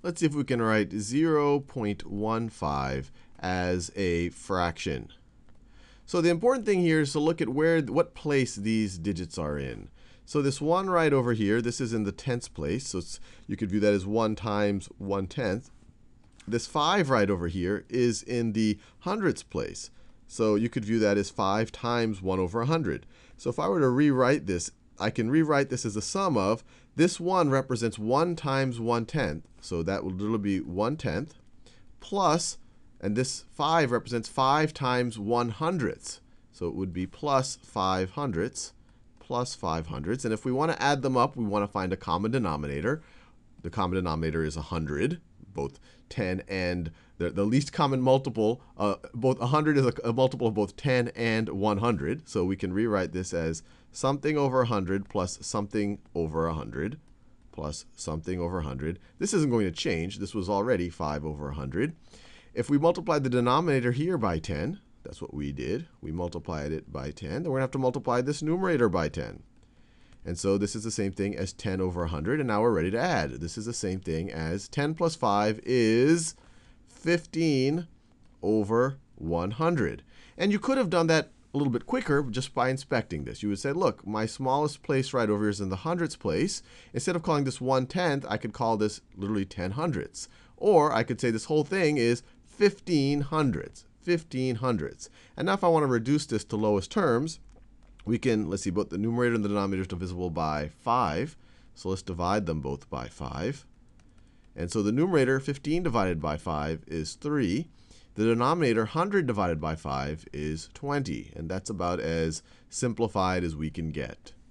let's see if we can write 0.15 as a fraction. So the important thing here is to look at what place these digits are in. So this 1 right over here, this is in the tenths place. So you could view that as 1 times 1/10. This 5 right over here is in the hundredths place. So you could view that as 5 times 1 over 100. So if I were to rewrite this, I can rewrite this as a sum of this 1 represents 1 times 1/10. So that will literally be 1/10 plus, and this 5 represents 5 times 1/100th. So it would be plus 5/100ths plus 5/100ths. And if we want to add them up, we want to find a common denominator. The common denominator is 100, both 10 and the least common multiple. Both 100 is a multiple of both 10 and 100. So we can rewrite this as something over 100 plus something over 100 plus something over 100. This isn't going to change. This was already 5 over 100. If we multiply the denominator here by 10, that's what we did. We multiplied it by 10. Then we're going to have to multiply this numerator by 10. And so this is the same thing as 10 over 100. And now we're ready to add. This is the same thing as 10 plus 5 is 15 over 100. And you could have done that a little bit quicker just by inspecting this. You would say, look, my smallest place right over here is in the hundredths place. Instead of calling this 1/10, I could call this literally 10 hundredths. Or I could say this whole thing is 15 hundredths. 15 hundredths. And now if I want to reduce this to lowest terms, we can, let's see, both the numerator and the denominator is divisible by 5. So let's divide them both by 5. And so the numerator, 15 divided by 5, is 3. The denominator, 100 divided by 5, is 20. And that's about as simplified as we can get.